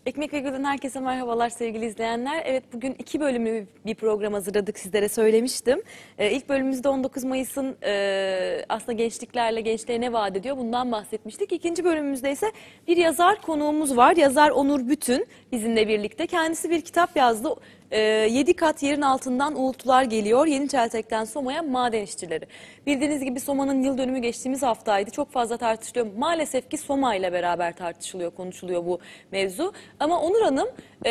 Ekmek ve Gül'den herkese merhabalar sevgili izleyenler. Evet, bugün 2 bölümlü bir program hazırladık, sizlere söylemiştim. İlk bölümümüzde 19 Mayıs'ın aslında gençliklerle gençliğe ne vaat ediyor bundan bahsetmiştik. İkinci bölümümüzde ise bir yazar konuğumuz var. Yazar Onur Bütün bizimle birlikte. Kendisi bir kitap yazdı. 7 kat yerin altından uğultular geliyor. Yeniçeltek'ten Soma'ya maden işçileri. Bildiğiniz gibi Soma'nın yıl dönümü geçtiğimiz haftaydı. Çok fazla tartışılıyor. Maalesef ki Soma ile beraber tartışılıyor, konuşuluyor bu mevzu. Ama Onur Hanım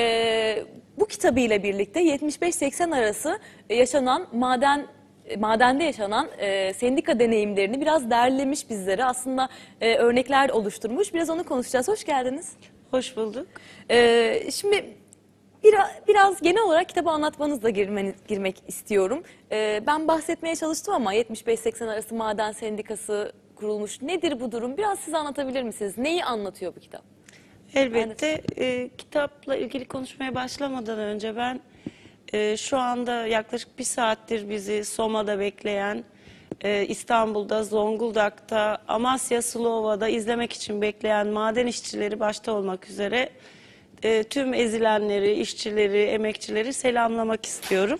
bu kitabıyla birlikte 75-80 arası yaşanan madende yaşanan sendika deneyimlerini biraz derlemiş bizlere. Aslında örnekler oluşturmuş. Biraz onu konuşacağız. Hoş geldiniz. Hoş bulduk. Şimdi biraz genel olarak kitabı anlatmanızla girmek istiyorum. Ben bahsetmeye çalıştım ama 75-80 arası maden sendikası kurulmuş. Nedir bu durum? Biraz siz anlatabilir misiniz? Neyi anlatıyor bu kitap? Elbette kitapla ilgili konuşmaya başlamadan önce ben şu anda yaklaşık bir saattir bizi Soma'da bekleyen, İstanbul'da, Zonguldak'ta, Amasya, Sılova'da izlemek için bekleyen maden işçileri başta olmak üzere tüm ezilenleri, işçileri, emekçileri selamlamak istiyorum.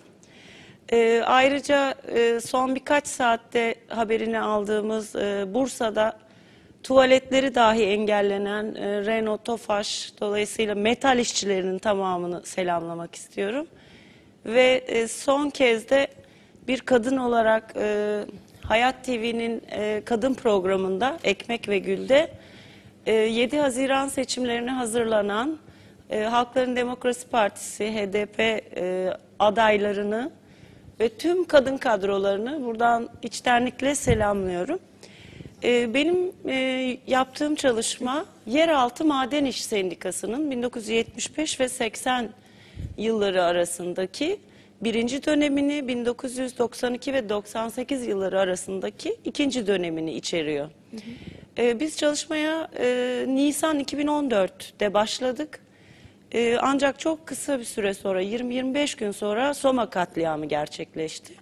Ayrıca son birkaç saatte haberini aldığımız Bursa'da tuvaletleri dahi engellenen Renault, Tofaş, dolayısıyla metal işçilerinin tamamını selamlamak istiyorum. Ve son kez de bir kadın olarak Hayat TV'nin kadın programında Ekmek ve Gül'de 7 Haziran seçimlerine hazırlanan Halkların Demokrasi Partisi, HDP adaylarını ve tüm kadın kadrolarını buradan içtenlikle selamlıyorum. Benim yaptığım çalışma Yeraltı Maden İş Sendikası'nın 1975 ve 80 yılları arasındaki birinci dönemini, 1992 ve 98 yılları arasındaki ikinci dönemini içeriyor. Biz çalışmaya Nisan 2014'te başladık. Ancak çok kısa bir süre sonra, 20-25 gün sonra Soma katliamı gerçekleşti.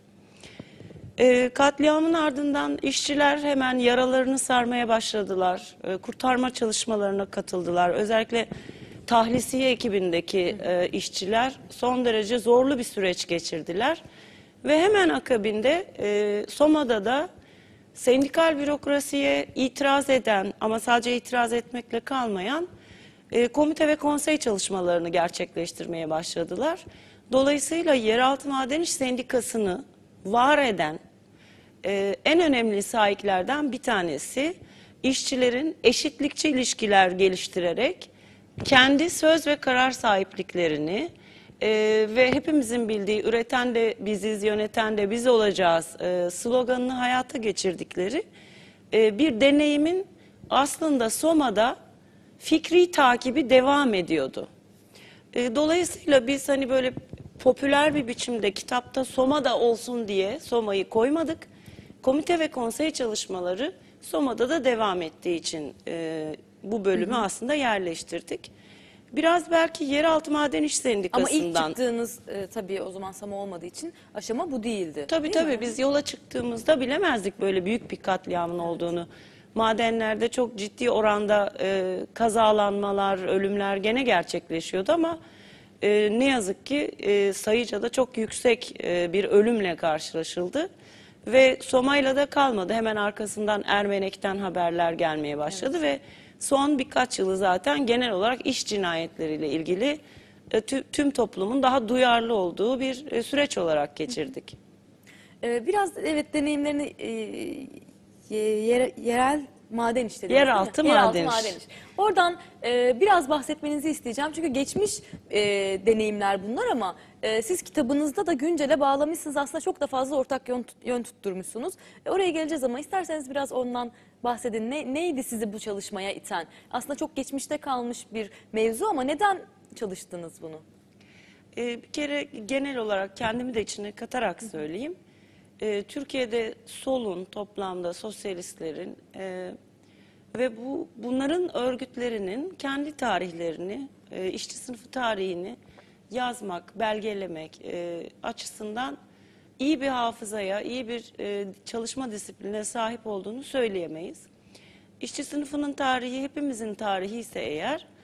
Katliamın ardından işçiler hemen yaralarını sarmaya başladılar. Kurtarma çalışmalarına katıldılar. Özellikle tahlisiye ekibindeki işçiler son derece zorlu bir süreç geçirdiler. Ve hemen akabinde Soma'da da sendikal bürokrasiye itiraz eden ama sadece itiraz etmekle kalmayan komite ve konsey çalışmalarını gerçekleştirmeye başladılar. Dolayısıyla Yeraltı Maden İş Sendikası'nı var eden en önemli sahiplerden bir tanesi işçilerin eşitlikçi ilişkiler geliştirerek kendi söz ve karar sahipliklerini ve hepimizin bildiği üreten de biziz, yöneten de biz olacağız sloganını hayata geçirdikleri bir deneyimin aslında Soma'da fikri takibi devam ediyordu. Dolayısıyla biz hani böyle popüler bir biçimde kitapta Soma'da olsun diye Soma'yı koymadık. Komite ve konsey çalışmaları Soma'da da devam ettiği için bu bölümü aslında yerleştirdik. Biraz belki Yeraltı Maden İş Sendikası'ndan. Ama ilk çıktığınız tabii o zaman Soma olmadığı için aşama bu değildi. Tabii değil tabii mi? biz yola çıktığımızda bilemezdik böyle büyük bir katliamın olduğunu. Madenlerde çok ciddi oranda kazalanmalar, ölümler gene gerçekleşiyordu ama ne yazık ki sayıca da çok yüksek bir ölümle karşılaşıldı. Ve Soma'yla da kalmadı. Hemen arkasından Ermenek'ten haberler gelmeye başladı ve son birkaç yılı zaten genel olarak iş cinayetleriyle ilgili tüm toplumun daha duyarlı olduğu bir süreç olarak geçirdik. Biraz evet deneyimlerini yerel maden iş dediniz, Yeraltı değil mi? maden iş. Maden iş. Oradan biraz bahsetmenizi isteyeceğim. Çünkü geçmiş deneyimler bunlar ama siz kitabınızda da güncele bağlamışsınız. Aslında çok da fazla ortak yön tutturmuşsunuz. Oraya geleceğiz ama isterseniz biraz ondan bahsedin. Neydi sizi bu çalışmaya iten? Aslında çok geçmişte kalmış bir mevzu ama neden çalıştınız bunu? Bir kere genel olarak kendimi de içine katarak söyleyeyim. Türkiye'de solun toplamda sosyalistlerin ve bunların örgütlerinin kendi tarihlerini, işçi sınıfı tarihini yazmak, belgelemek açısından iyi bir hafızaya, iyi bir çalışma disipline sahip olduğunu söyleyemeyiz. İşçi sınıfının tarihi hepimizin tarihi ise eğer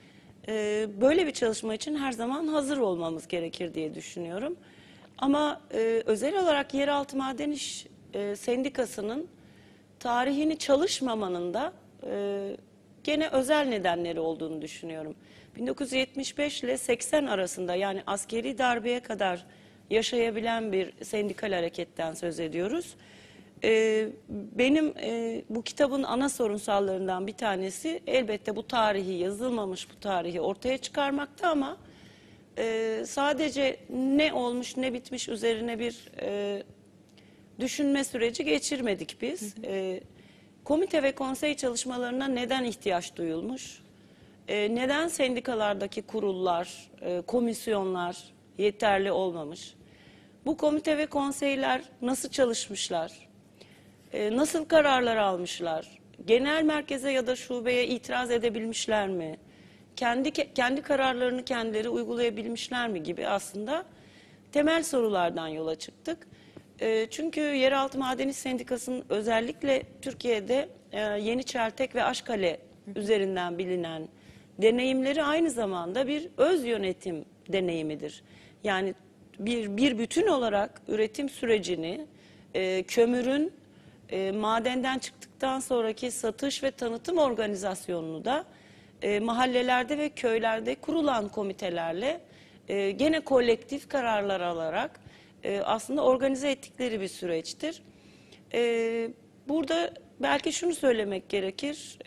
Böyle bir çalışma için her zaman hazır olmamız gerekir diye düşünüyorum. Ama özel olarak Yeraltı Maden İş Sendikası'nın tarihini çalışmamanın da gene özel nedenleri olduğunu düşünüyorum. 1975 ile 80 arasında, yani askeri darbeye kadar yaşayabilen bir sendikal hareketten söz ediyoruz. Benim bu kitabın ana sorunsallarından bir tanesi elbette bu tarihi, yazılmamış bu tarihi ortaya çıkarmakta, ama sadece ne olmuş ne bitmiş üzerine bir düşünme süreci geçirmedik biz. Komite ve konsey çalışmalarına neden ihtiyaç duyulmuş? Neden sendikalardaki kurullar, komisyonlar yeterli olmamış? Bu komite ve konseyler nasıl çalışmışlar? Nasıl kararlar almışlar? Genel merkeze ya da şubeye itiraz edebilmişler mi? Kendi kararlarını kendileri uygulayabilmişler mi gibi aslında temel sorulardan yola çıktık. Çünkü Yeraltı Maden İş Sendikası'nın özellikle Türkiye'de Yeniçertek ve Aşkale üzerinden bilinen deneyimleri aynı zamanda bir öz yönetim deneyimidir. Yani bir bütün olarak üretim sürecini, kömürün madenden çıktıktan sonraki satış ve tanıtım organizasyonunu da mahallelerde ve köylerde kurulan komitelerle gene kolektif kararlar alarak aslında organize ettikleri bir süreçtir. Burada belki şunu söylemek gerekir.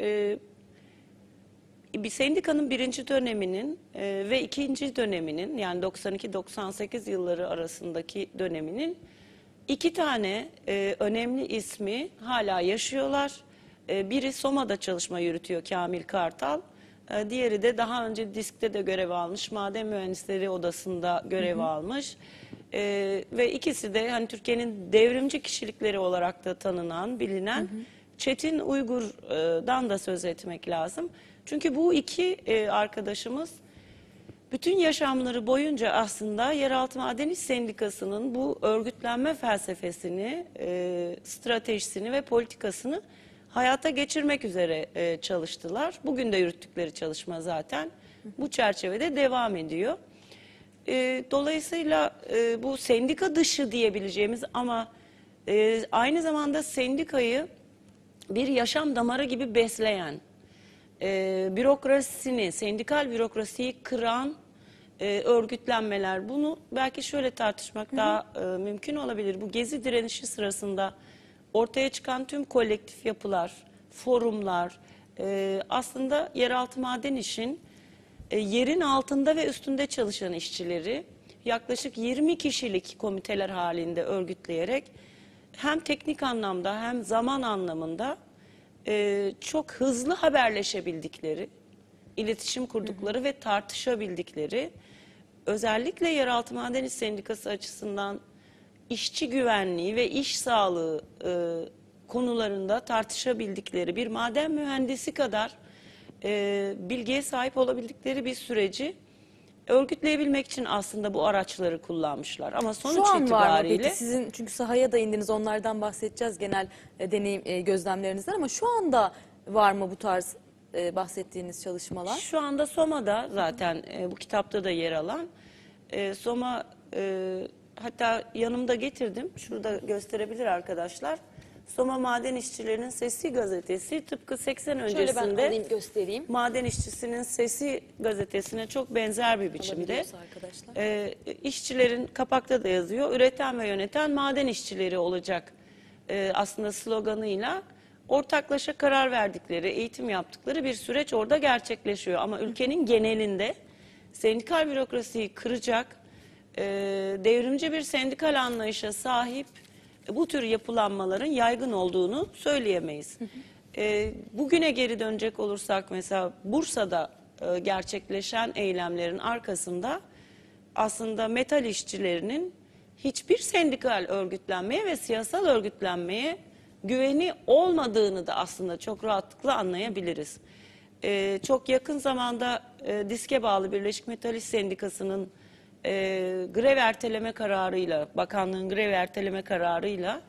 Bir sendikanın birinci döneminin ve ikinci döneminin, yani 92-98 yılları arasındaki döneminin iki tane önemli ismi hala yaşıyorlar. Biri Soma'da çalışma yürütüyor, Kamil Kartal. Diğeri de daha önce DİSK'te de görev almış, Maden Mühendisleri Odası'nda görev almış. Ve ikisi de hani Türkiye'nin devrimci kişilikleri olarak da tanınan, bilinen Çetin Uygur'dan da söz etmek lazım. Çünkü bu iki arkadaşımız bütün yaşamları boyunca aslında Yeraltı Maden İş Sendikası'nın bu örgütlenme felsefesini, stratejisini ve politikasını hayata geçirmek üzere çalıştılar. Bugün de yürüttükleri çalışma zaten bu çerçevede devam ediyor. Dolayısıyla bu sendika dışı diyebileceğimiz ama aynı zamanda sendikayı bir yaşam damarı gibi besleyen, bürokrasisini, sendikal bürokrasiyi kıran örgütlenmeler. Bunu belki şöyle tartışmak daha mümkün olabilir. Bu Gezi direnişi sırasında ortaya çıkan tüm kolektif yapılar, forumlar, aslında yeraltı maden işin yerin altında ve üstünde çalışan işçileri yaklaşık 20 kişilik komiteler halinde örgütleyerek hem teknik anlamda hem zaman anlamında çok hızlı haberleşebildikleri, iletişim kurdukları ve tartışabildikleri, özellikle Yeraltı Maden İş Sendikası açısından işçi güvenliği ve iş sağlığı konularında tartışabildikleri, bir maden mühendisi kadar bilgiye sahip olabildikleri bir süreci örgütleyebilmek için aslında bu araçları kullanmışlar. Ama sonuç Şu an var mı itibariyle peki sizin, çünkü sahaya da indiniz, onlardan bahsedeceğiz, genel deneyim gözlemlerinizden, ama şu anda var mı bu tarz bahsettiğiniz çalışmalar? şu anda Soma'da zaten bu kitapta da yer alan Soma, hatta yanımda getirdim, şurada gösterebilir arkadaşlar. Soma Maden İşçilerinin Sesi gazetesi tıpkı 80 Şöyle ben öncesinde alayım, göstereyim. Maden İşçisinin Sesi gazetesine çok benzer bir biçimde Alabiliyorsa arkadaşlar. işçilerin, kapakta da yazıyor, üreten ve yöneten maden işçileri olacak aslında sloganıyla ortaklaşa karar verdikleri, eğitim yaptıkları bir süreç orada gerçekleşiyor. Ama ülkenin genelinde sendikal bürokrasiyi kıracak, devrimci bir sendikal anlayışa sahip bu tür yapılanmaların yaygın olduğunu söyleyemeyiz. Bugüne geri dönecek olursak, mesela Bursa'da gerçekleşen eylemlerin arkasında aslında metal işçilerinin hiçbir sendikal örgütlenmeye ve siyasal örgütlenmeye güveni olmadığını da aslında çok rahatlıkla anlayabiliriz. Çok yakın zamanda DİSK'e bağlı Birleşik Metal İş Sendikası'nın grev erteleme kararıyla, bakanlığın grev erteleme kararıyla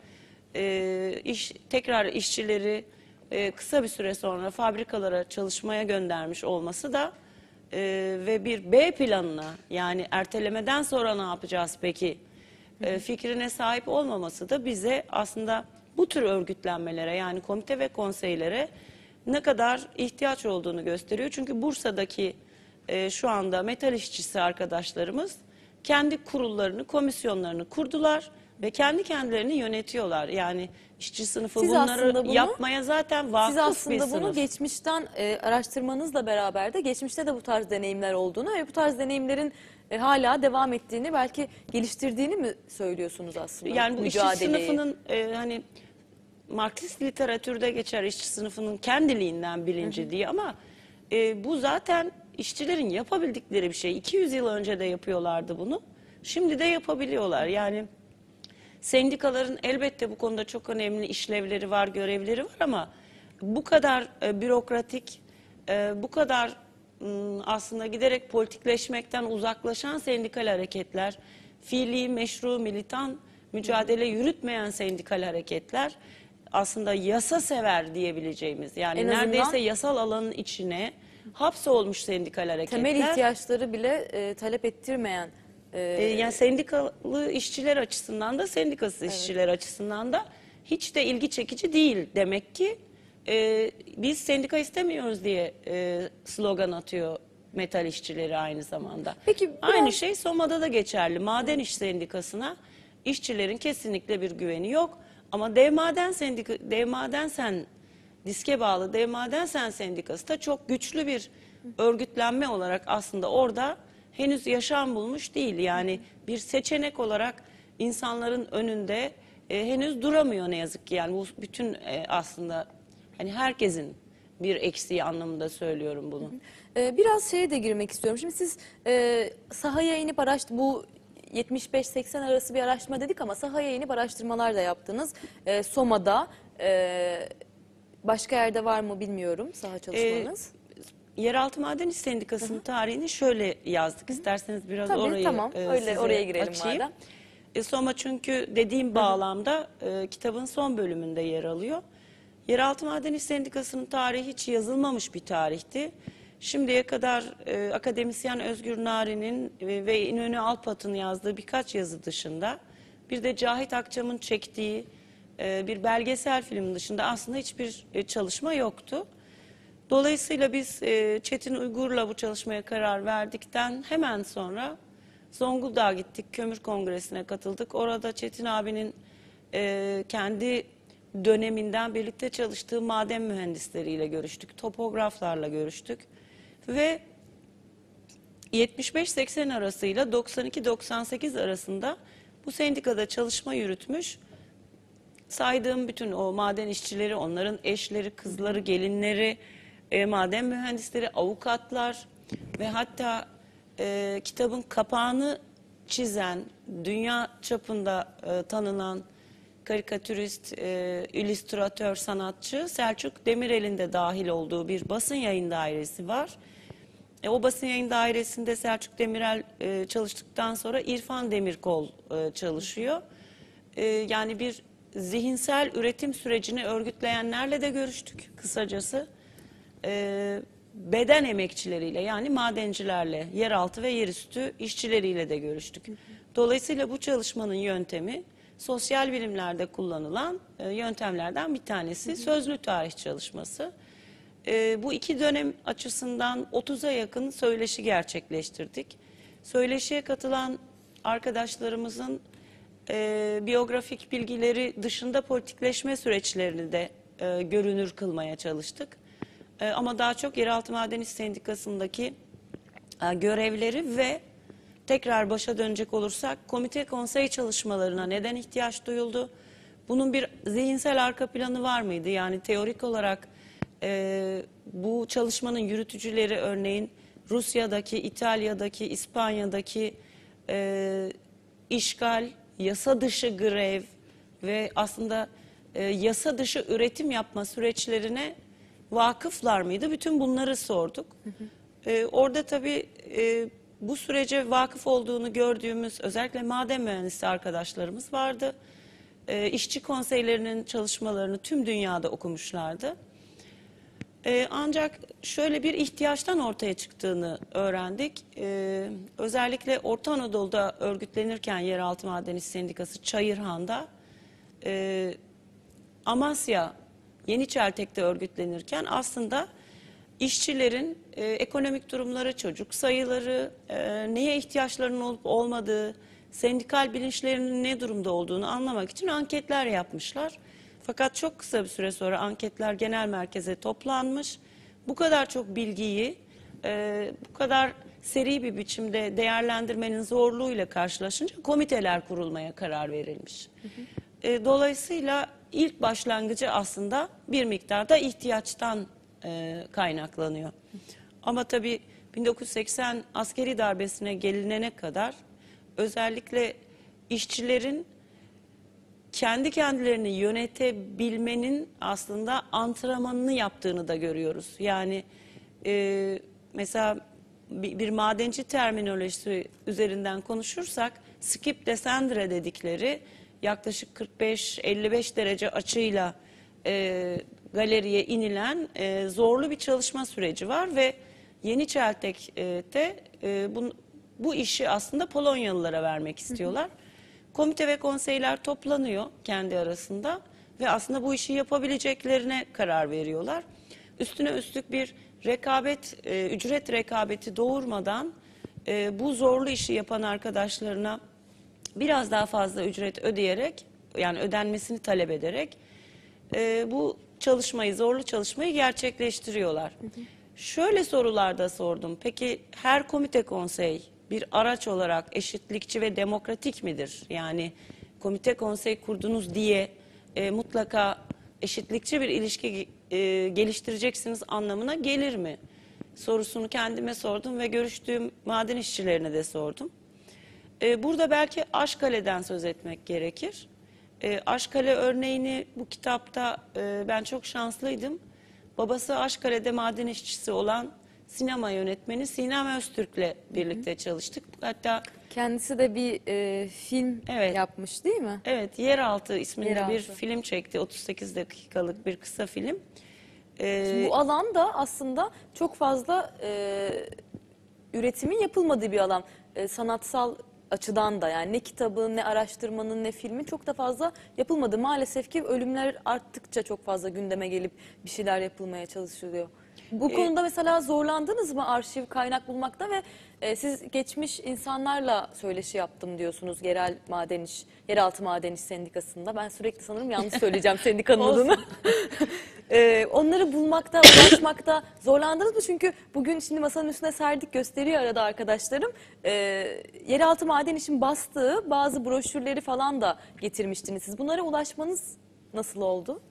tekrar işçileri kısa bir süre sonra fabrikalara çalışmaya göndermiş olması da ve bir B planına, yani ertelemeden sonra ne yapacağız peki fikrine sahip olmaması da bize aslında bu tür örgütlenmelere, yani komite ve konseylere ne kadar ihtiyaç olduğunu gösteriyor. Çünkü Bursa'daki şu anda metal işçisi arkadaşlarımız kendi kurullarını, komisyonlarını kurdular ve kendi kendilerini yönetiyorlar. Yani işçi sınıfı Siz bunları aslında bunu- yapmaya zaten vakıf Siz bir aslında bunu sınıf. geçmişten araştırmanızla beraber de geçmişte de bu tarz deneyimler olduğunu ve bu tarz deneyimlerin hala devam ettiğini, belki geliştirdiğini mi söylüyorsunuz aslında? Yani bu işçi mücadeleyi? sınıfının hani Marksist literatürde geçer işçi sınıfının kendiliğinden bilinci diye, ama bu zaten işçilerin yapabildikleri bir şey. 200 yıl önce de yapıyorlardı bunu. Şimdi de yapabiliyorlar. Yani sendikaların elbette bu konuda çok önemli işlevleri var, görevleri var, ama bu kadar bürokratik, bu kadar aslında giderek politikleşmekten uzaklaşan sendikal hareketler, fiili, meşru, militan mücadele yürütmeyen sendikal hareketler, aslında yasa sever diyebileceğimiz, yani En azından neredeyse yasal alanın içine hapsolmuş sendikal hareketler. temel ihtiyaçları bile talep ettirmeyen Yani sendikalı işçiler açısından da sendikasız işçiler açısından da hiç de ilgi çekici değil. Demek ki biz sendika istemiyoruz diye slogan atıyor metal işçileri aynı zamanda. Peki Aynı biraz- şey Soma'da da geçerli. Maden İş Sendikası'na işçilerin kesinlikle bir güveni yok. Ama diske bağlı Dev Maden Sen Sendikası da çok güçlü bir örgütlenme olarak aslında orada henüz yaşam bulmuş değil. Yani bir seçenek olarak insanların önünde henüz duramıyor ne yazık ki. Yani bu bütün aslında hani herkesin bir eksiği anlamında söylüyorum bunu. Biraz şeye de girmek istiyorum. Şimdi siz sahaya inip bu 75-80 arası bir araştırma dedik ama sahaya inip araştırmalar da yaptınız. Soma'da başka yerde var mı bilmiyorum saha çalışmanız. Yeraltı Maden İş Sendikası'nın tarihini şöyle yazdık. İsterseniz biraz Tabii, orayı tamam. Öyle size oraya girelim açayım. madem. Soma çünkü dediğim bağlamda kitabın son bölümünde yer alıyor. Yeraltı Maden İş Sendikası'nın tarihi hiç yazılmamış bir tarihti. Şimdiye kadar akademisyen Özgür Nari'nin ve İnönü Alpat'ın yazdığı birkaç yazı dışında, bir de Cahit Akçam'ın çektiği bir belgesel film dışında aslında hiçbir çalışma yoktu. Dolayısıyla biz Çetin Uygur'la bu çalışmaya karar verdikten hemen sonra Zonguldak'a gittik, Kömür Kongresi'ne katıldık. Orada Çetin abinin kendi döneminden birlikte çalıştığı maden mühendisleriyle görüştük, topograflarla görüştük. Ve 75-80 arasıyla 92-98 arasında bu sendikada çalışma yürütmüş, saydığım bütün o maden işçileri, onların eşleri, kızları, gelinleri, maden mühendisleri, avukatlar ve hatta kitabın kapağını çizen, dünya çapında tanınan karikatürist, illüstratör, sanatçı Selçuk Demirel'in de dahil olduğu bir basın yayın dairesi var. O basın yayın dairesinde Selçuk Demirel çalıştıktan sonra İrfan Demirkol çalışıyor. Yani bir zihinsel üretim sürecini örgütleyenlerle de görüştük kısacası. Beden emekçileriyle, yani madencilerle, yeraltı ve yerüstü işçileriyle de görüştük. Dolayısıyla bu çalışmanın yöntemi sosyal bilimlerde kullanılan yöntemlerden bir tanesi sözlü tarih çalışması. Bu iki dönem açısından 30'a yakın söyleşi gerçekleştirdik. Söyleşiye katılan arkadaşlarımızın biyografik bilgileri dışında politikleşme süreçlerini de görünür kılmaya çalıştık. Ama daha çok Yeraltı Maden İş Sendikası'ndaki görevleri ve tekrar başa dönecek olursak komite konsey çalışmalarına neden ihtiyaç duyuldu? Bunun bir zihinsel arka planı var mıydı? Yani teorik olarak bu çalışmanın yürütücüleri örneğin Rusya'daki, İtalya'daki, İspanya'daki işgal, yasa dışı grev ve aslında yasa dışı üretim yapma süreçlerine vakıflar mıydı? Bütün bunları sorduk. Orada tabii bu sürece vakıf olduğunu gördüğümüz özellikle maden mühendisi arkadaşlarımız vardı. İşçi konseylerinin çalışmalarını tüm dünyada okumuşlardı. Ancak şöyle bir ihtiyaçtan ortaya çıktığını öğrendik. Özellikle Orta Anadolu'da örgütlenirken Yeraltı Maden İş Sendikası Çayırhan'da, Amasya Yeniçertek'te örgütlenirken aslında işçilerin ekonomik durumları, çocuk sayıları, neye ihtiyaçlarının olup olmadığı, sendikal bilinçlerinin ne durumda olduğunu anlamak için anketler yapmışlar. Fakat çok kısa bir süre sonra anketler genel merkeze toplanmış. Bu kadar çok bilgiyi bu kadar seri bir biçimde değerlendirmenin zorluğuyla karşılaşınca komiteler kurulmaya karar verilmiş. Dolayısıyla ilk başlangıcı aslında bir miktarda ihtiyaçtan kaynaklanıyor. Ama tabii 1980 askeri darbesine gelinene kadar özellikle işçilerin kendi kendilerini yönetebilmenin aslında antrenmanını yaptığını da görüyoruz. Yani mesela bir madenci terminolojisi üzerinden konuşursak skip descendre dedikleri yaklaşık 45-55 derece açıyla galeriye inilen zorlu bir çalışma süreci var ve Yeniçertek'te bu işi aslında Polonyalılara vermek istiyorlar. Komite ve konseyler toplanıyor kendi arasında ve aslında bu işi yapabileceklerine karar veriyorlar. Üstüne üstlük bir rekabet, ücret rekabeti doğurmadan bu zorlu işi yapan arkadaşlarına biraz daha fazla ücret ödeyerek, yani ödenmesini talep ederek bu çalışmayı, zorlu çalışmayı gerçekleştiriyorlar. Şöyle sorular da sordum. Peki her komite konsey bir araç olarak eşitlikçi ve demokratik midir? Yani komite konsey kurdunuz diye mutlaka eşitlikçi bir ilişki geliştireceksiniz anlamına gelir mi? Sorusunu kendime sordum ve görüştüğüm maden işçilerine de sordum. Burada belki Aşkale'den söz etmek gerekir. Aşkale örneğini bu kitapta ben çok şanslıydım. Babası Aşkale'de maden işçisi olan sinema yönetmeni Sinem Öztürk'le birlikte çalıştık. Hatta Kendisi de bir film yapmış değil mi? evet, Yeraltı isminde Yeraltı. bir film çekti. 38 dakikalık bir kısa film. Bu alan da aslında çok fazla üretimin yapılmadığı bir alan. Sanatsal açıdan da, yani ne kitabın, ne araştırmanın, ne filmin çok da fazla yapılmadı. Maalesef ki ölümler arttıkça çok fazla gündeme gelip bir şeyler yapılmaya çalışılıyor. Bu konuda mesela zorlandınız mı arşiv, kaynak bulmakta ve siz geçmiş insanlarla söyleşi yaptım diyorsunuz Yeraltı Maden İş Sendikası'nda. Ben sürekli sanırım yanlış söyleyeceğim sendikanın adını. Onları bulmakta, ulaşmakta zorlandınız mı? Çünkü bugün şimdi masanın üstüne serdik, gösteriyor arada arkadaşlarım. Yeraltı Maden İş'in bastığı bazı broşürleri falan da getirmiştiniz siz. Bunlara ulaşmanız nasıl oldu?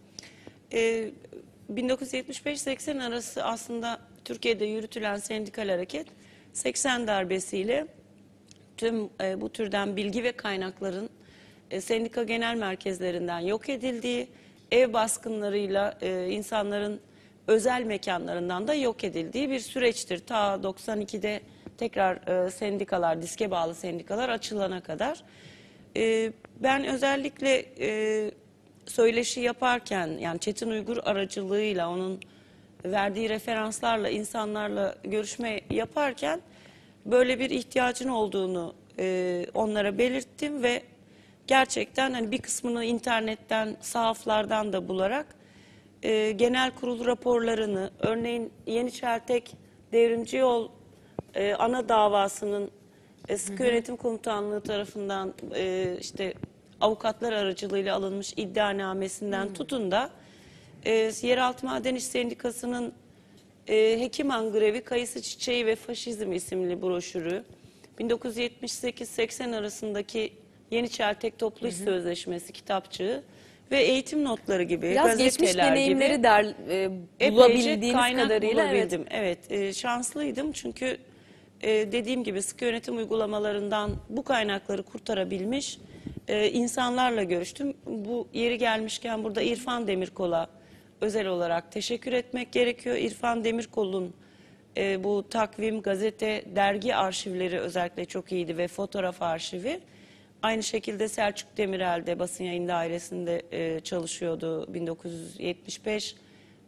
1975-80 arası aslında Türkiye'de yürütülen sendikal hareket 80 darbesiyle tüm bu türden bilgi ve kaynakların sendika genel merkezlerinden yok edildiği, ev baskınlarıyla insanların özel mekanlarından da yok edildiği bir süreçtir. Ta 92'de tekrar sendikalar, diske bağlı sendikalar açılana kadar. Ben özellikle söyleşi yaparken, yani Çetin Uygur aracılığıyla, onun verdiği referanslarla insanlarla görüşme yaparken böyle bir ihtiyacın olduğunu onlara belirttim ve gerçekten hani bir kısmını internetten, sahaflardan da bularak genel kurul raporlarını, örneğin Yeniçertek Devrimci Yol ana davasının Sıkı Yönetim Komutanlığı tarafından işte avukatlar aracılığıyla alınmış iddianamesinden tutun da Yeraltı Maden İş Sendikası'nın Hekiman Grevi, Kayısı Çiçeği ve Faşizm isimli broşürü, 1978-80 arasındaki Yeniçertek Toplu İş Sözleşmesi kitapçığı ve eğitim notları gibi, Biraz geçmiş gazeteler deneyimleri gibi bulabildiğiniz kaynak kadarıyla. bulabildim. Evet, şanslıydım çünkü dediğim gibi sıkı yönetim uygulamalarından bu kaynakları kurtarabilmiş insanlarla görüştüm. Bu yeri gelmişken burada İrfan Demirkol'a özel olarak teşekkür etmek gerekiyor. İrfan Demirkol'un bu takvim, gazete, dergi arşivleri özellikle çok iyiydi ve fotoğraf arşivi. Aynı şekilde Selçuk Demirel'de basın yayın dairesinde çalışıyordu 1975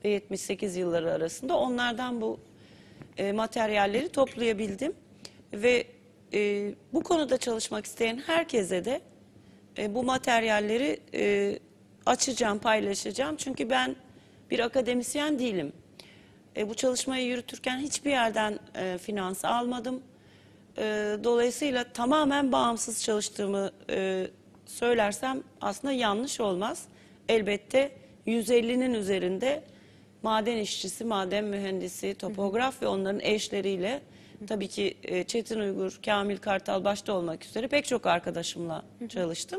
ve 78 yılları arasında onlardan bu materyalleri toplayabildim. Ve bu konuda çalışmak isteyen herkese de bu materyalleri açacağım, paylaşacağım. Çünkü ben bir akademisyen değilim. Bu çalışmayı yürütürken hiçbir yerden finans almadım. Dolayısıyla tamamen bağımsız çalıştığımı söylersem aslında yanlış olmaz. Elbette 150'nin üzerinde maden işçisi, maden mühendisi, topograf ve onların eşleriyle, tabii ki Çetin Uygur, Kamil Kartal başta olmak üzere pek çok arkadaşımla çalıştım.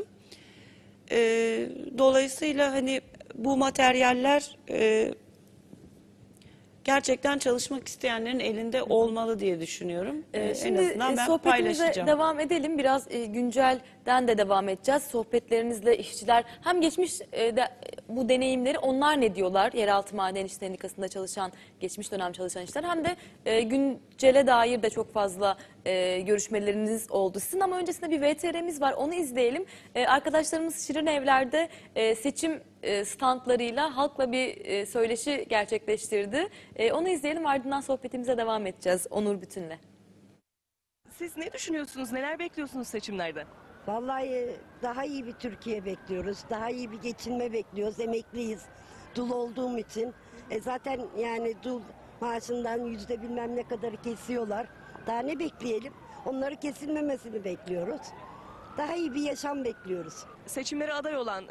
Dolayısıyla hani bu materyaller gerçekten çalışmak isteyenlerin elinde olmalı diye düşünüyorum. En Şimdi azından ben sohbetimize paylaşacağım. devam edelim. Biraz güncelden de devam edeceğiz. Sohbetlerinizle işçiler hem geçmiş bu deneyimleri onlar ne diyorlar? Yeraltı Maden İş Sendikası'nda çalışan, geçmiş dönem çalışan işçiler hem de güncele dair de çok fazla görüşmeleriniz oldu. Sizin ama öncesinde bir VTR'miz var. Onu izleyelim. Arkadaşlarımız Şirin Evler'de seçim standlarıyla halkla bir söyleşi gerçekleştirdi. Onu izleyelim, ardından sohbetimize devam edeceğiz Onur Bütün'le. Siz ne düşünüyorsunuz? Neler bekliyorsunuz seçimlerden? Vallahi daha iyi bir Türkiye bekliyoruz. Daha iyi bir geçinme bekliyoruz. Emekliyiz. Dul olduğum için. Zaten yani dul maaşından yüzde bilmem ne kadarı kesiyorlar. Daha ne bekleyelim? Onları kesilmemesini bekliyoruz. Daha iyi bir yaşam bekliyoruz. Seçimlere aday olan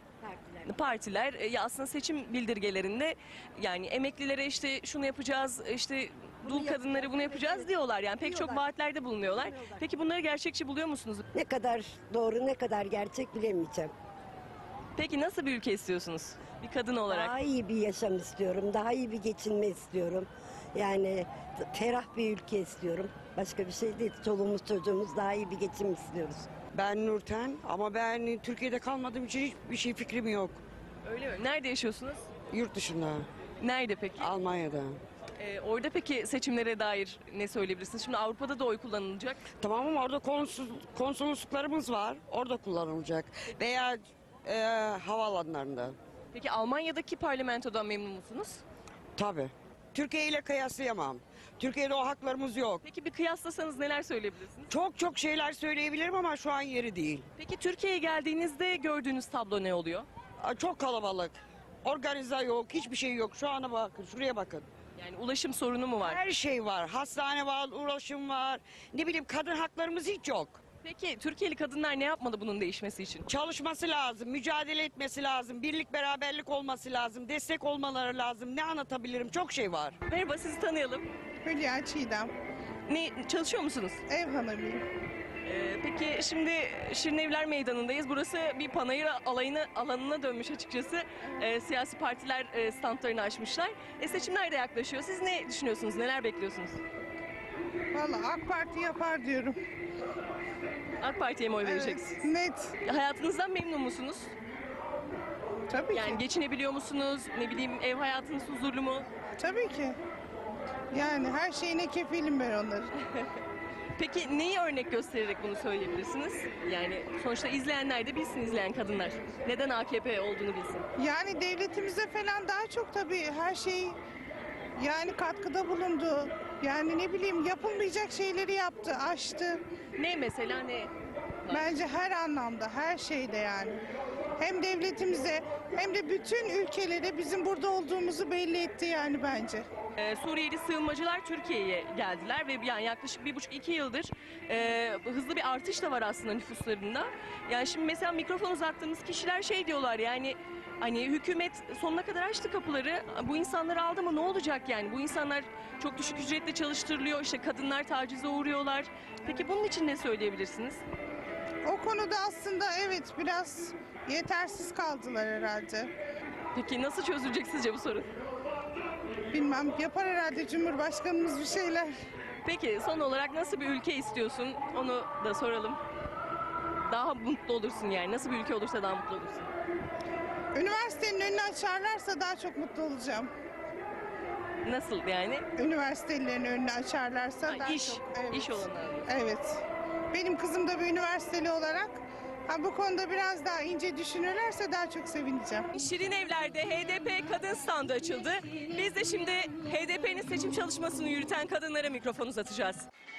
partiler ya aslında seçim bildirgelerinde yani emeklilere işte şunu yapacağız, işte dul kadınları bunu yapacağız diyorlar. Yani pek çok vaatlerde bulunuyorlar. Peki bunları gerçekçi buluyor musunuz? Ne kadar doğru, ne kadar gerçek bilemeyeceğim. Peki nasıl bir ülke istiyorsunuz? Bir kadın olarak. Daha iyi bir yaşam istiyorum. Daha iyi bir geçinme istiyorum. Yani ferah bir ülke istiyorum. Başka bir şey değil. Çoluğumuz çocuğumuz daha iyi bir geçim istiyoruz. Ben Nurten ama ben Türkiye'de kalmadığım için hiçbir şey fikrim yok. Öyle mi? Nerede yaşıyorsunuz? Yurt dışında, Nerede peki? Almanya'da. Orada peki seçimlere dair ne söyleyebilirsiniz? Şimdi Avrupa'da da oy kullanılacak. Tamam ama orada konsolosluklarımız var. Orada kullanılacak. Veya havaalanlarında. Peki Almanya'daki parlamentodan memnun musunuz? Tabii. Türkiye ile kıyaslayamam. Türkiye'de o haklarımız yok. Peki bir kıyaslasanız neler söyleyebilirsiniz? Çok şeyler söyleyebilirim ama şu an yeri değil. Peki Türkiye'ye geldiğinizde gördüğünüz tablo ne oluyor? Çok kalabalık. Organize yok, hiçbir şey yok. Şu ana bakın, şuraya bakın. Yani ulaşım sorunu mu var? Her şey var. Hastane var, ulaşım var. Ne bileyim kadın haklarımız hiç yok. Peki Türkiye'li kadınlar ne yapmalı bunun değişmesi için? Çalışması lazım, mücadele etmesi lazım, birlik beraberlik olması lazım, destek olmaları lazım. Ne anlatabilirim? Çok şey var. Merhaba, sizi tanıyalım. Hülya Çiğdem, Çalışıyor musunuz? ev hanımıyım. Peki şimdi Şirin Evler Meydanı'ndayız. Burası bir panayır alanına dönmüş açıkçası. Siyasi partiler standlarını açmışlar. Seçimler de yaklaşıyor. Siz ne düşünüyorsunuz? Neler bekliyorsunuz? Vallahi AK Parti yapar diyorum. AK Parti'ye mi oy vereceksiniz? Evet, net. Hayatınızdan memnun musunuz? Tabii Yani ki. geçinebiliyor musunuz? Ne bileyim ev hayatınız huzurlu mu? Tabii ki. Yani her şeyine kefilim ben onların. Peki neyi örnek göstererek bunu söyleyebilirsiniz? Yani sonuçta izleyenler de bilsin, izleyen kadınlar. Neden AKP olduğunu bilsin. Yani devletimize falan daha çok tabii her şey yani katkıda bulundu. Yani ne bileyim yapılmayacak şeyleri yaptı, aştı. Ne mesela ne? Bence her anlamda, her şeyde yani. Hem devletimize hem de bütün ülkelere bizim burada olduğumuzu belli etti yani bence. Suriyeli sığınmacılar Türkiye'ye geldiler ve yani yaklaşık 1,5-2 yıldır hızlı bir artış da var aslında nüfuslarında. Yani şimdi mesela mikrofon uzattığımız kişiler şey diyorlar yani hani hükümet sonuna kadar açtı kapıları, bu insanları aldı ama ne olacak yani? Bu insanlar çok düşük ücretle çalıştırılıyor, işte kadınlar tacize uğruyorlar. Peki bunun için ne söyleyebilirsiniz? O konuda aslında evet biraz yetersiz kaldılar herhalde. Peki nasıl çözülecek sizce bu sorun? Bilmem yapar herhalde Cumhurbaşkanımız bir şeyler. Peki son olarak nasıl bir ülke istiyorsun? Onu da soralım. Daha mutlu olursun yani. Nasıl bir ülke olursa daha mutlu olursun. Üniversitenin önünü açarlarsa daha çok mutlu olacağım. Nasıl yani? Üniversitelerin önünü açarlarsa daha İş, çok. Evet. iş olanlar. Evet. Benim kızım da bir üniversiteli olarak Ha, bu konuda biraz daha ince düşünürlerse daha çok sevineceğim. Şirin Evler'de HDP kadın standı açıldı. Biz de şimdi HDP'nin seçim çalışmasını yürüten kadınlara mikrofon uzatacağız.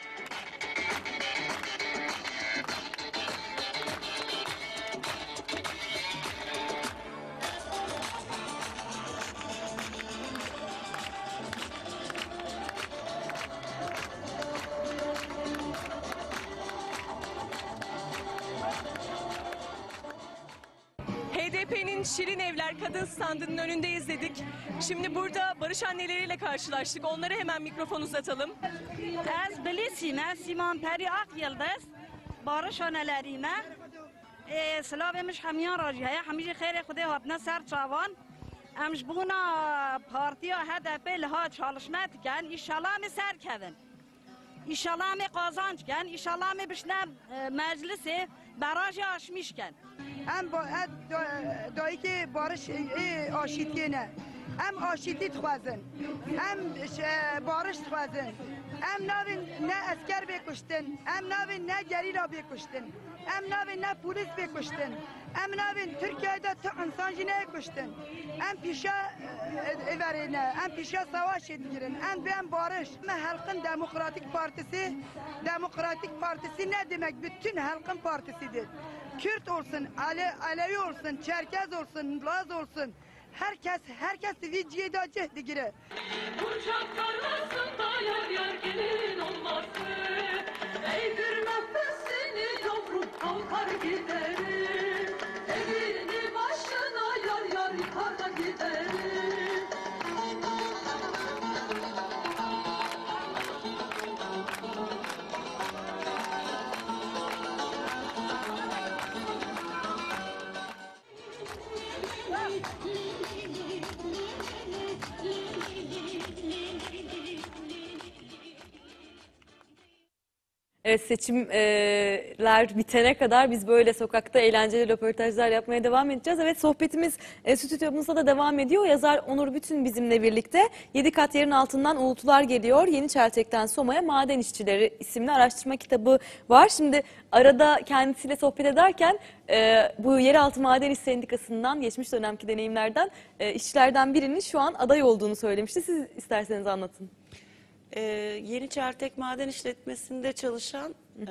HDP'nin Şirin Evler kadın standının önündeyiz dedik. Şimdi burada barış anneleriyle karşılaştık. Onlara hemen mikrofon uzatalım. Ez bilisime Siman Peri Ak Yıldız barış anelerime Slav'emiş hamiyan racihaya hamici kheyre khude hatne ser çavan emş buna partiya HDP liha çalışma diken inşallah mi serkevin inşallah mi kazançken inşallah mi bişne meclisi barajı aşmışken em dayı ki barış aşitiyene em aşiti tıxwazin em barış tıxwazin em navin ne asker bekuştin em navin ne gerilla bekuştin em navin ne polis bekuştin em navin Türkiye'de tu insan jine kuştin em pişa verine em pişa savaş edigirin em barış halkın demokratik partisi ne demek bütün halkın partisidir. Kürt olsun, Alevi olsun, Çerkez olsun, Laz olsun. Herkes viciye da cehdi gire. Uçaklar arasında yar yar gelin olması. Eğdirmem ben seni yavrum kalkar giderim. Evini başına yar yar yıkar da giderim. Evet, seçimler bitene kadar biz böyle sokakta eğlenceli röportajlar yapmaya devam edeceğiz. Evet, sohbetimiz stüdyomuzda da devam ediyor. Yazar Onur Bütün bizimle birlikte. 7 kat yerin altından uğultular geliyor. Yeniçertek'ten Soma'ya Maden İşçileri isimli araştırma kitabı var. Şimdi arada kendisiyle sohbet ederken bu Yeraltı Maden İş Sendikası'ndan geçmiş dönemki deneyimlerden işçilerden birinin şu an aday olduğunu söylemişti. Siz isterseniz anlatın. Yeniçertek Maden İşletmesi'nde çalışan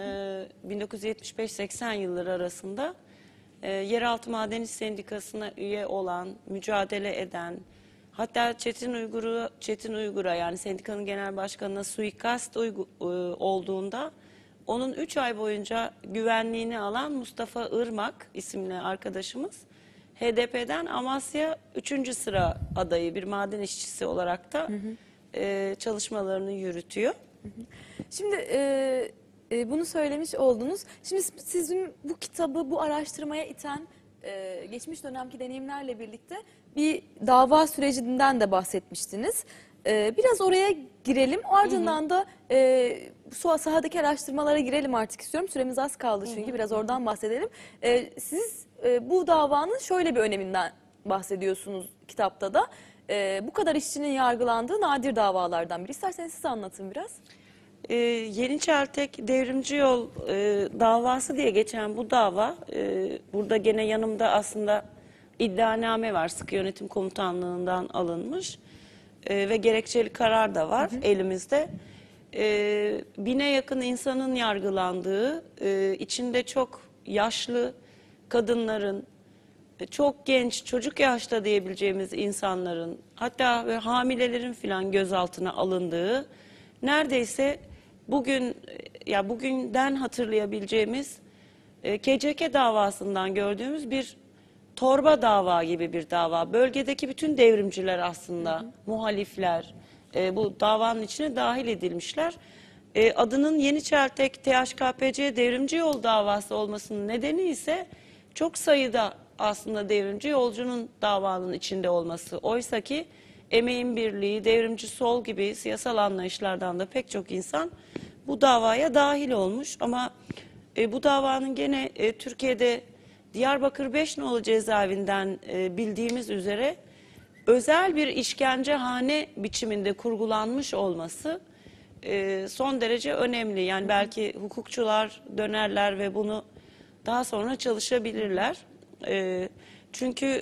1975-80 yılları arasında Yeraltı Maden İş Sendikası'na üye olan, mücadele eden, hatta Çetin Uygur'a yani sendikanın genel başkanına suikast olduğunda onun 3 ay boyunca güvenliğini alan Mustafa Irmak isimli arkadaşımız HDP'den Amasya 3. sıra adayı bir maden işçisi olarak da çalışmalarını yürütüyor. Şimdi bunu söylemiş oldunuz. Şimdi sizin bu kitabı, bu araştırmaya iten geçmiş dönemki deneyimlerle birlikte bir dava sürecinden de bahsetmiştiniz. Biraz oraya girelim. Ardından da sahadaki araştırmalara girelim artık istiyorum. Süremiz az kaldı çünkü biraz oradan bahsedelim. Siz bu davanın şöyle bir öneminden bahsediyorsunuz kitapta da. Bu kadar işçinin yargılandığı nadir davalardan biri. İsterseniz siz anlatın biraz. Yeniçertek Devrimci Yol davası diye geçen bu dava, burada gene yanımda aslında iddianame var, Sıkı Yönetim Komutanlığı'ndan alınmış ve gerekçeli karar da var elimizde. 1000'e yakın insanın yargılandığı, içinde çok yaşlı kadınların, çok genç, çocuk yaşta diyebileceğimiz insanların, hatta ve hamilelerin filan gözaltına alındığı, neredeyse bugünden hatırlayabileceğimiz KCK davasından gördüğümüz bir torba dava gibi bir dava. Bölgedeki bütün devrimciler aslında, muhalifler bu davanın içine dahil edilmişler. Adının Yeniçertek THKPC Devrimci Yol davası olmasının nedeni ise çok sayıda aslında devrimci yolcunun davanın içinde olması. Oysa ki Emeğin Birliği, Devrimci Sol gibi siyasal anlayışlardan da pek çok insan bu davaya dahil olmuş. Ama bu davanın gene Türkiye'de Diyarbakır Beşnolu cezaevinden bildiğimiz üzere özel bir işkencehane biçiminde kurgulanmış olması son derece önemli. Yani belki hukukçular dönerler ve bunu daha sonra çalışabilirler. Çünkü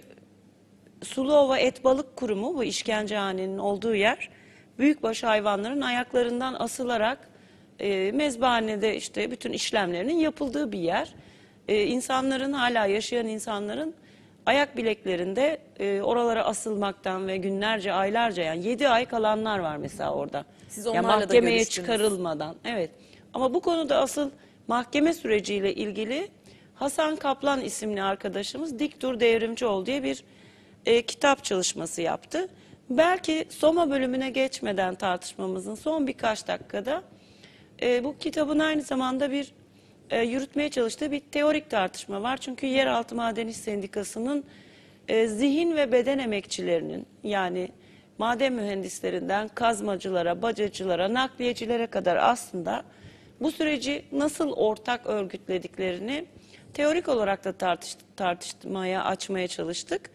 Suluova Et Balık Kurumu, bu işkencehanenin olduğu yer, büyükbaş hayvanların ayaklarından asılarak mezbahanede işte bütün işlemlerinin yapıldığı bir yer. İnsanların, hala yaşayan insanların ayak bileklerinde oralara asılmaktan ve günlerce, aylarca, yani 7 ay kalanlar var mesela orada. Siz Yani onlarla da mahkemeye görüştünüz. çıkarılmadan. Evet. Ama bu konuda asıl mahkeme süreciyle ilgili Hasan Kaplan isimli arkadaşımız Dik Dur Devrimci Ol diye bir kitap çalışması yaptı. Belki Soma bölümüne geçmeden tartışmamızın son birkaç dakikada bu kitabın aynı zamanda bir yürütmeye çalıştığı bir teorik tartışma var. Çünkü Yeraltı Maden İş Sendikası'nın zihin ve beden emekçilerinin, yani maden mühendislerinden kazmacılara, bacacılara, nakliyecilere kadar aslında bu süreci nasıl ortak örgütlediklerini teorik olarak da tartışmaya açmaya çalıştık.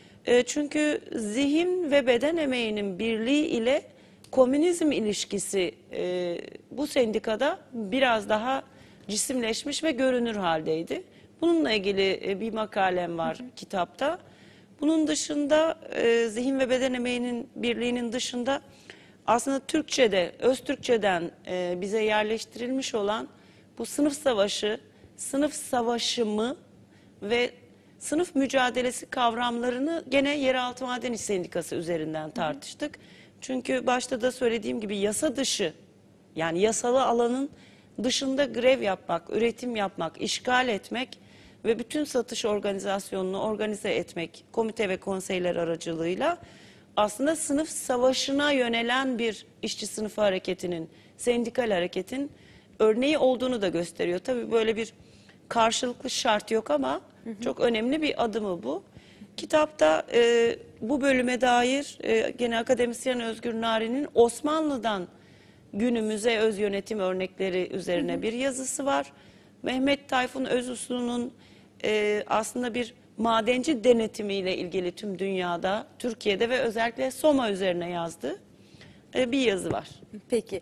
Çünkü zihin ve beden emeğinin birliği ile komünizm ilişkisi bu sendikada biraz daha cisimleşmiş ve görünür haldeydi. Bununla ilgili bir makalem var kitapta. Bunun dışında zihin ve beden emeğinin birliğinin dışında aslında Türkçe'de, Öztürkçe'den bize yerleştirilmiş olan bu sınıf savaşı, sınıf savaşımı ve sınıf mücadelesi kavramlarını gene Yeraltı Maden İş Sendikası üzerinden tartıştık. Çünkü başta da söylediğim gibi yasa dışı, yani yasalı alanın dışında grev yapmak, üretim yapmak, işgal etmek ve bütün satış organizasyonunu organize etmek komite ve konseyler aracılığıyla aslında sınıf savaşına yönelen bir işçi sınıfı hareketinin, sendikal hareketin örneği olduğunu da gösteriyor. Tabii böyle bir karşılıklı şart yok ama çok önemli bir adımı bu. Kitapta bu bölüme dair gene akademisyen Özgür Nari'nin Osmanlı'dan günümüze öz yönetim örnekleri üzerine bir yazısı var. Mehmet Tayfun Özuslu'nun aslında bir madenci denetimiyle ilgili tüm dünyada, Türkiye'de ve özellikle Soma üzerine yazdığı bir yazı var. Peki.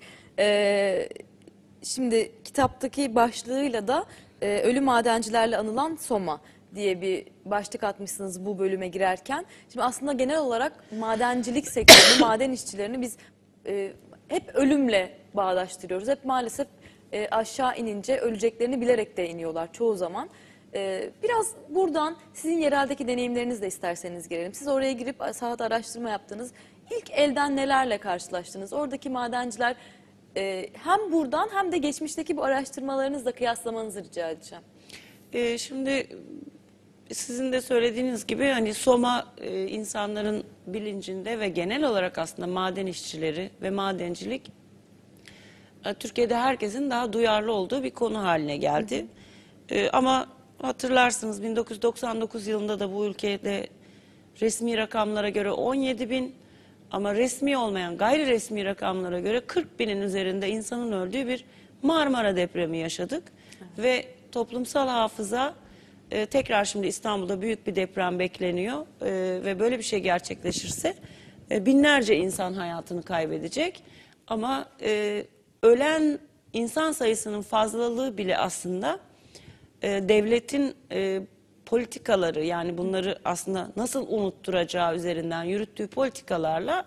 Şimdi kitaptaki başlığıyla da ölü madencilerle anılan Soma diye bir başlık atmışsınız bu bölüme girerken. Şimdi aslında genel olarak madencilik sektörünü, maden işçilerini biz hep ölümle bağdaştırıyoruz. Hep maalesef aşağı inince öleceklerini bilerek de iniyorlar çoğu zaman. Biraz buradan sizin yereldeki deneyimlerinizle isterseniz girelim. Siz oraya girip sahada araştırma yaptınız. İlk elden nelerle karşılaştınız? Oradaki madenciler hem buradan hem de geçmişteki bu araştırmalarınızla kıyaslamanızı rica edeceğim. Şimdi sizin de söylediğiniz gibi hani Soma insanların bilincinde ve genel olarak aslında maden işçileri ve madencilik Türkiye'de herkesin daha duyarlı olduğu bir konu haline geldi. Ama hatırlarsınız 1999 yılında da bu ülkede resmi rakamlara göre 17.000 ama resmi olmayan gayri resmi rakamlara göre 40.000'in üzerinde insanın öldüğü bir Marmara depremi yaşadık. Ve toplumsal hafıza tekrar şimdi İstanbul'da büyük bir deprem bekleniyor ve böyle bir şey gerçekleşirse binlerce insan hayatını kaybedecek. Ama ölen insan sayısının fazlalığı bile aslında devletin politikaları, yani bunları aslında nasıl unutturacağı üzerinden yürüttüğü politikalarla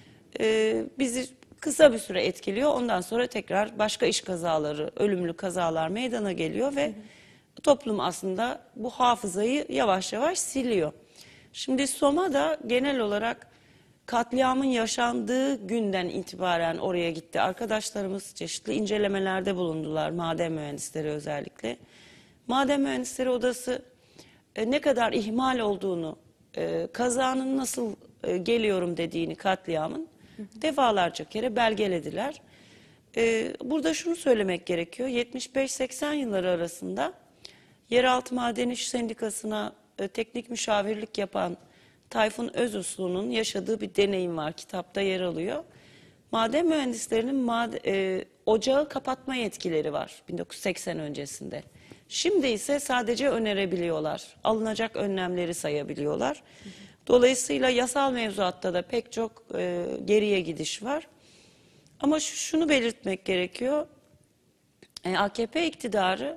bizi kısa bir süre etkiliyor. Ondan sonra tekrar başka iş kazaları, ölümlü kazalar meydana geliyor ve toplum aslında bu hafızayı yavaş yavaş siliyor. Şimdi Soma da genel olarak katliamın yaşandığı günden itibaren oraya gitti. Arkadaşlarımız çeşitli incelemelerde bulundular, maden mühendisleri özellikle. Maden Mühendisleri Odası ne kadar ihmal olduğunu, kazanın nasıl geliyorum dediğini katliamın defalarca kere belgelediler. Burada şunu söylemek gerekiyor. 75-80 yılları arasında Yeraltı Maden İş Sendikası'na teknik müşavirlik yapan Tayfun Özuslu'nun yaşadığı bir deneyim var. Kitapta yer alıyor. Maden mühendislerinin ocağı kapatma yetkileri var 1980 öncesinde. Şimdi ise sadece önerebiliyorlar. Alınacak önlemleri sayabiliyorlar. Dolayısıyla yasal mevzuatta da pek çok geriye gidiş var. Ama şunu belirtmek gerekiyor. AKP iktidarı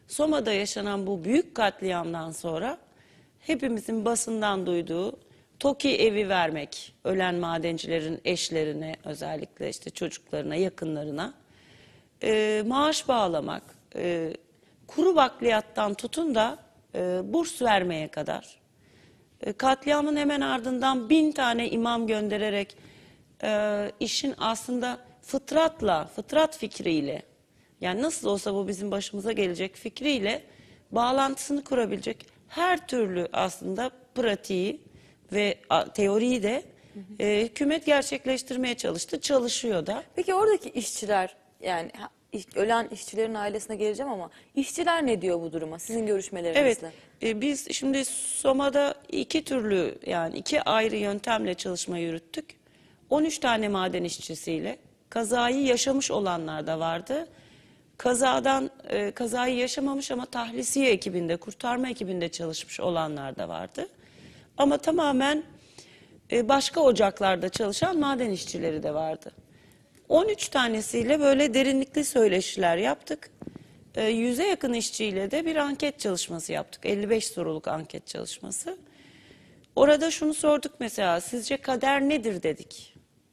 Soma'da yaşanan bu büyük katliamdan sonra hepimizin basından duyduğu TOKİ evi vermek, ölen madencilerin eşlerine, özellikle işte çocuklarına, yakınlarına maaş bağlamak, kuru bakliyattan tutun da burs vermeye kadar, katliamın hemen ardından 1000 tane imam göndererek işin aslında fıtrat fikriyle, yani nasıl olsa bu bizim başımıza gelecek fikriyle bağlantısını kurabilecek her türlü aslında pratiği ve teoriyi de hükümet gerçekleştirmeye çalıştı, çalışıyor da. Peki oradaki işçiler, yani ölen işçilerin ailesine geleceğim ama işçiler ne diyor bu duruma sizin görüşmelerinizle? Evet, biz şimdi Soma'da iki türlü, yani iki ayrı yöntemle çalışma yürüttük. 13 tane maden işçisiyle, kazayı yaşamış olanlar da vardı. Kazayı yaşamamış ama tahlisiye ekibinde, kurtarma ekibinde çalışmış olanlar da vardı. Ama tamamen başka ocaklarda çalışan maden işçileri de vardı. 13 tanesiyle böyle derinlikli söyleşiler yaptık. 100'e yakın işçiyle de bir anket çalışması yaptık. 55 soruluk anket çalışması. Orada şunu sorduk mesela, sizce kader nedir dedik.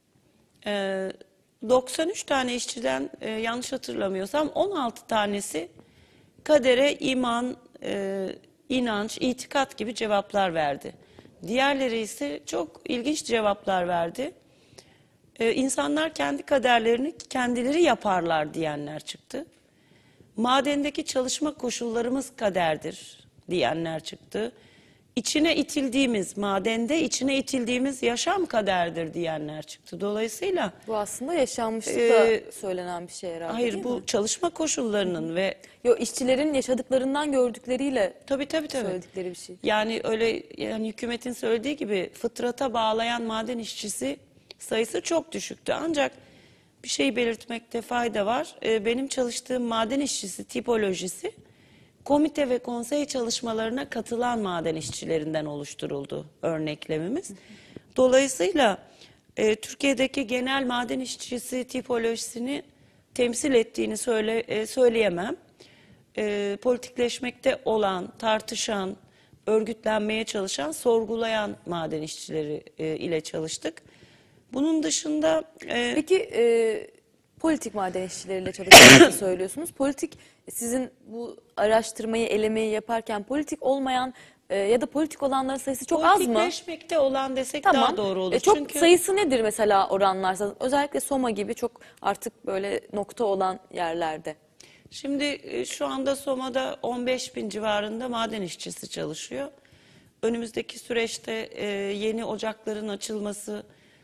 93 tane işçiden yanlış hatırlamıyorsam 16 tanesi kadere iman, inanç, itikat gibi cevaplar verdi. Diğerleri ise çok ilginç cevaplar verdi. İnsanlar kendi kaderlerini kendileri yaparlar diyenler çıktı. Madendeki çalışma koşullarımız kaderdir diyenler çıktı. Madende içine itildiğimiz yaşam kaderdir diyenler çıktı. Dolayısıyla Bu aslında yaşanmışlıkla söylenen bir şey herhalde, hayır, değil bu mi? çalışma koşullarının ve işçilerin yaşadıklarından gördükleriyle tabii. söyledikleri bir şey. Yani öyle, yani hükümetin söylediği gibi fıtrata bağlayan maden işçisi sayısı çok düşüktü. Ancak bir şey belirtmekte fayda var. Benim çalıştığım maden işçisi tipolojisi komite ve konsey çalışmalarına katılan maden işçilerinden oluşturuldu örneklemimiz. Dolayısıyla Türkiye'deki genel maden işçisi tipolojisini temsil ettiğini söyleyemem. Politikleşmekte olan, tartışan, örgütlenmeye çalışan, sorgulayan maden işçileri ile çalıştık. Bunun dışında... Peki politik maden işçileriyle çalıştığınızı söylüyorsunuz. Politik, sizin bu araştırmayı, elemeyi yaparken politik olmayan ya da politik olanların sayısı çok az mı? Politikleşmekte olan desek Tamam. daha doğru olur. Çok Çünkü sayısı nedir mesela oranlarsa? Özellikle Soma gibi çok artık böyle nokta olan yerlerde. şimdi şu anda Soma'da 15.000 civarında maden işçisi çalışıyor. Önümüzdeki süreçte yeni ocakların açılması,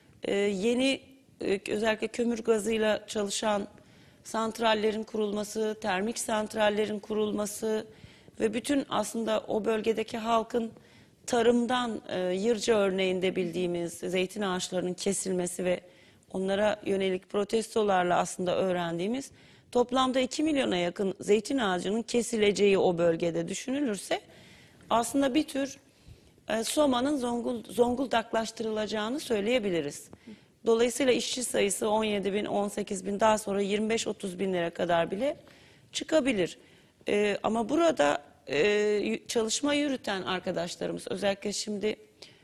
yeni özellikle kömür gazıyla çalışan santrallerin kurulması, termik santrallerin kurulması ve bütün aslında o bölgedeki halkın tarımdan Yırca örneğinde bildiğimiz zeytin ağaçlarının kesilmesi ve onlara yönelik protestolarla aslında öğrendiğimiz toplamda 2 milyona yakın zeytin ağacının kesileceği o bölgede düşünülürse aslında bir tür Soma'nın Zonguldaklaştırılacağını söyleyebiliriz. Dolayısıyla işçi sayısı 17.000, 18.000, daha sonra 25-30 binlere kadar bile çıkabilir. Ama burada çalışma yürüten arkadaşlarımız, özellikle şimdi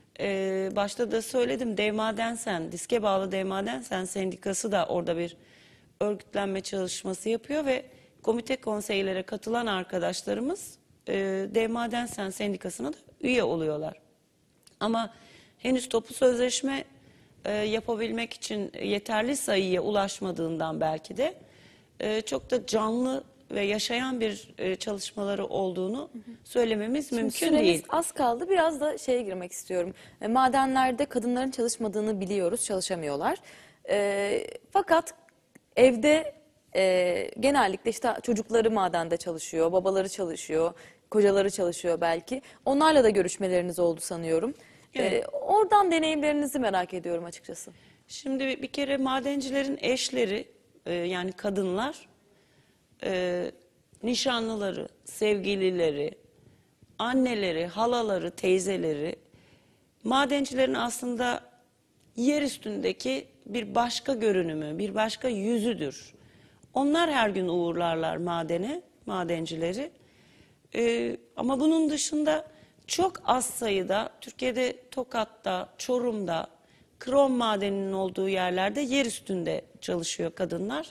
başta da söyledim, Devmadensen, diske bağlı Devmadensen sendikası da orada bir örgütlenme çalışması yapıyor ve komite konseylere katılan arkadaşlarımız Devmadensen sendikasına da üye oluyorlar. Ama henüz toplu sözleşme yapabilmek için yeterli sayıya ulaşmadığından belki de çok da canlı ve yaşayan bir çalışmaları olduğunu söylememiz mümkün Süremiz değil. az kaldı. Biraz da şeye girmek istiyorum. Madenlerde kadınların çalışmadığını biliyoruz, çalışamıyorlar. Fakat evde genellikle işte çocukları madende çalışıyor, babaları çalışıyor, kocaları çalışıyor belki. Onlarla da görüşmeleriniz oldu sanıyorum. Evet. Oradan deneyimlerinizi merak ediyorum açıkçası. Şimdi bir kere madencilerin eşleri, yani kadınlar, nişanlıları, sevgilileri, anneleri, halaları, teyzeleri, madencilerin aslında yer üstündeki bir başka görünümü, bir başka yüzüdür. Onlar her gün uğurlarlar madene, madencileri. Ama bunun dışında çok az sayıda Türkiye'de Tokat'ta, Çorum'da, krom madeninin olduğu yerlerde yer üstünde çalışıyor kadınlar.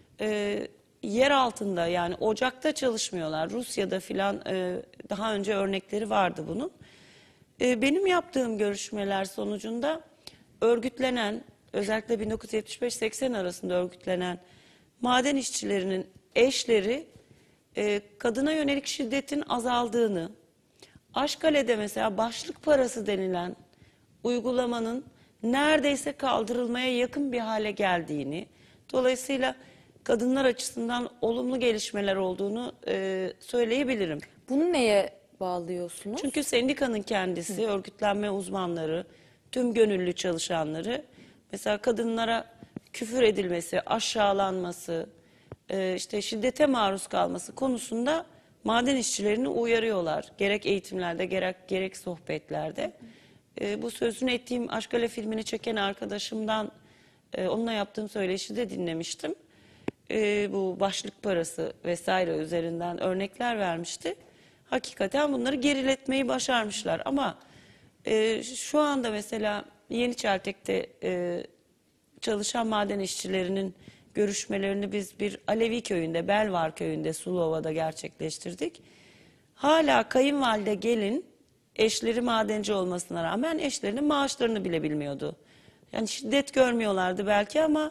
Yer altında yani ocakta çalışmıyorlar. Rusya'da filan daha önce örnekleri vardı bunun. Benim yaptığım görüşmeler sonucunda örgütlenen, özellikle 1975-80 arasında örgütlenen maden işçilerinin eşleri kadına yönelik şiddetin azaldığını, Aşkale'de mesela başlık parası denilen uygulamanın neredeyse kaldırılmaya yakın bir hale geldiğini, dolayısıyla kadınlar açısından olumlu gelişmeler olduğunu söyleyebilirim. Bunu neye bağlıyorsunuz? Çünkü sendikanın kendisi, örgütlenme uzmanları, tüm gönüllü çalışanları, mesela kadınlara küfür edilmesi, aşağılanması, işte şiddete maruz kalması konusunda maden işçilerini uyarıyorlar. Gerek eğitimlerde, gerek sohbetlerde. Bu sözünü ettiğim Aşkale filmini çeken arkadaşımdan onunla yaptığım söyleşi de dinlemiştim. Bu başlık parası vesaire üzerinden örnekler vermişti. Hakikaten bunları geriletmeyi başarmışlar. Ama şu anda mesela Yeniçeltek'te çalışan maden işçilerinin görüşmelerini biz bir Alevi köyünde, Belvar köyünde, Sulova'da gerçekleştirdik. Hala kayınvalide gelin eşleri madenci olmasına rağmen eşlerinin maaşlarını bile bilmiyordu. Yani şiddet görmüyorlardı belki ama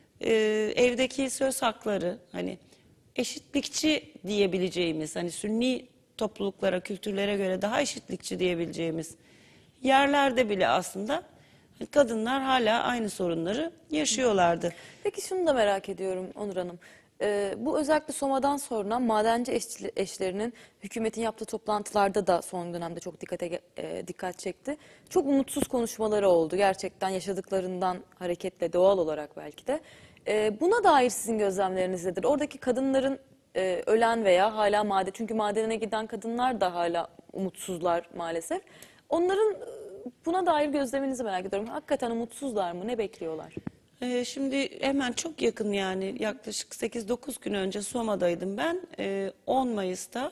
evdeki söz hakları, hani eşitlikçi diyebileceğimiz, hani Sünni topluluklara, kültürlere göre daha eşitlikçi diyebileceğimiz yerlerde bile aslında kadınlar hala aynı sorunları yaşıyorlardı. Peki şunu da merak ediyorum Onur Hanım. Bu özellikle Soma'dan sonra madenci eşlerinin hükümetin yaptığı toplantılarda da son dönemde çok dikkat çekti. Çok umutsuz konuşmaları oldu gerçekten yaşadıklarından hareketle, doğal olarak belki de. Buna dair sizin gözlemleriniz nedir? Oradaki kadınların ölen veya hala çünkü madene giden kadınlar da hala umutsuzlar maalesef. Onların buna dair gözleminizi merak ediyorum. Hakikaten umutsuzlar mı? Ne bekliyorlar? Şimdi hemen çok yakın, yani yaklaşık 8-9 gün önce Soma'daydım ben. 10 Mayıs'ta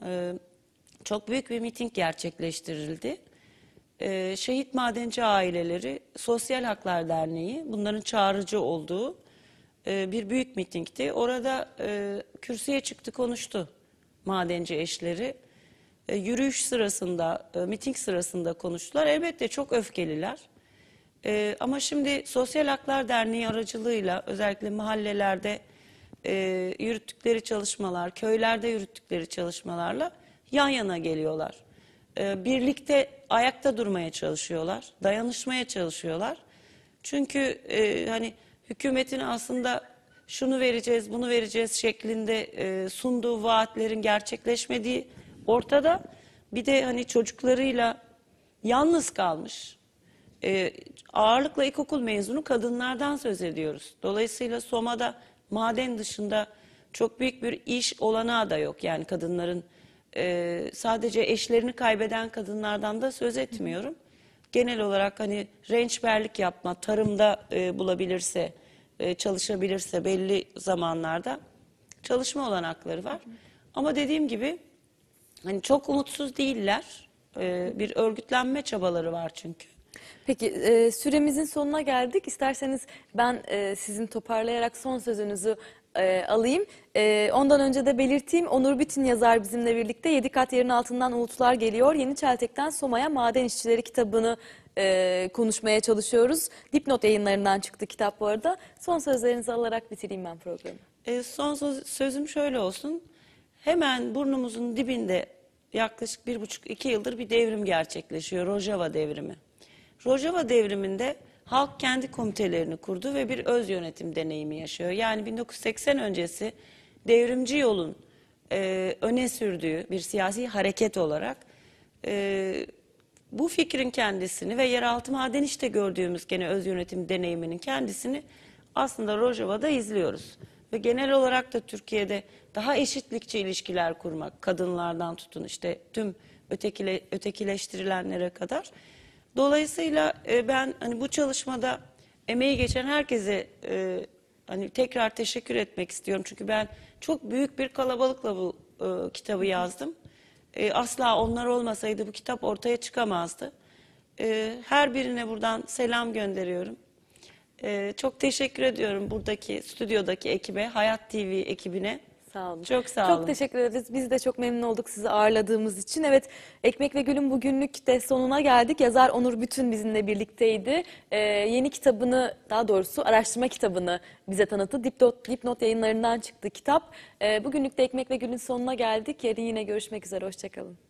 çok büyük bir miting gerçekleştirildi. Şehit Madenci Aileleri Sosyal Haklar Derneği, bunların çağrıcı olduğu bir büyük mitingdi. Orada kürsüye çıktı, konuştu madenci eşleri. Yürüyüş sırasında, miting sırasında konuştular. Elbette çok öfkeliler. Ama şimdi Sosyal Haklar Derneği aracılığıyla özellikle mahallelerde yürüttükleri çalışmalar, köylerde yürüttükleri çalışmalarla yan yana geliyorlar. Birlikte ayakta durmaya çalışıyorlar, dayanışmaya çalışıyorlar. Çünkü hani hükümetin aslında şunu vereceğiz, bunu vereceğiz şeklinde sunduğu vaatlerin gerçekleşmediği ortada. Bir de hani çocuklarıyla yalnız kalmış, ağırlıkla ilkokul mezunu kadınlardan söz ediyoruz. Dolayısıyla Soma'da maden dışında çok büyük bir iş olanağı da yok. Yani kadınların sadece eşlerini kaybeden kadınlardan da söz etmiyorum. Genel olarak hani rençberlik yapma, tarımda bulabilirse, çalışabilirse belli zamanlarda çalışma olanakları var. Ama dediğim gibi hani çok umutsuz değiller. Bir örgütlenme çabaları var çünkü. Peki süremizin sonuna geldik. İsterseniz ben sizin toparlayarak son sözünüzü alayım. Ondan önce de belirteyim. Onur Bütün yazar bizimle birlikte 7 kat yerin altından umutlar geliyor. Yeniçeltek'ten Soma'ya Maden İşçileri kitabını konuşmaya çalışıyoruz. Dipnot yayınlarından çıktı kitap bu arada. Son sözlerinizi alarak bitireyim ben programı. Son sözüm şöyle olsun. Hemen burnumuzun dibinde yaklaşık 1,5-2 yıldır bir devrim gerçekleşiyor. Rojava devrimi. Rojava devriminde halk kendi komitelerini kurdu ve bir öz yönetim deneyimi yaşıyor. Yani 1980 öncesi devrimci yolun öne sürdüğü bir siyasi hareket olarak bu fikrin kendisini ve yeraltı maden işte gördüğümüz gene öz yönetim deneyiminin kendisini aslında Rojava'da izliyoruz. Ve genel olarak da Türkiye'de daha eşitlikçi ilişkiler kurmak, kadınlardan tutun işte tüm ötekileştirilenlere kadar. Dolayısıyla ben hani bu çalışmada emeği geçen herkese hani tekrar teşekkür etmek istiyorum. Çünkü ben çok büyük bir kalabalıkla bu kitabı yazdım. Asla onlar olmasaydı bu kitap ortaya çıkamazdı. Her birine buradan selam gönderiyorum. Çok teşekkür ediyorum buradaki stüdyodaki ekibe, Hayat TV ekibine. Sağ olun. Çok sağ olun. Çok teşekkür ederiz. Biz de çok memnun olduk sizi ağırladığımız için. Evet, Ekmek ve Gül'ün bugünlük de sonuna geldik. Yazar Onur Bütün bizimle birlikteydi. Yeni kitabını, daha doğrusu araştırma kitabını bize tanıttı. Dipnot yayınlarından çıktı kitap. Bugünlük de Ekmek ve Gül'ün sonuna geldik. Yarın yine görüşmek üzere. Hoşçakalın.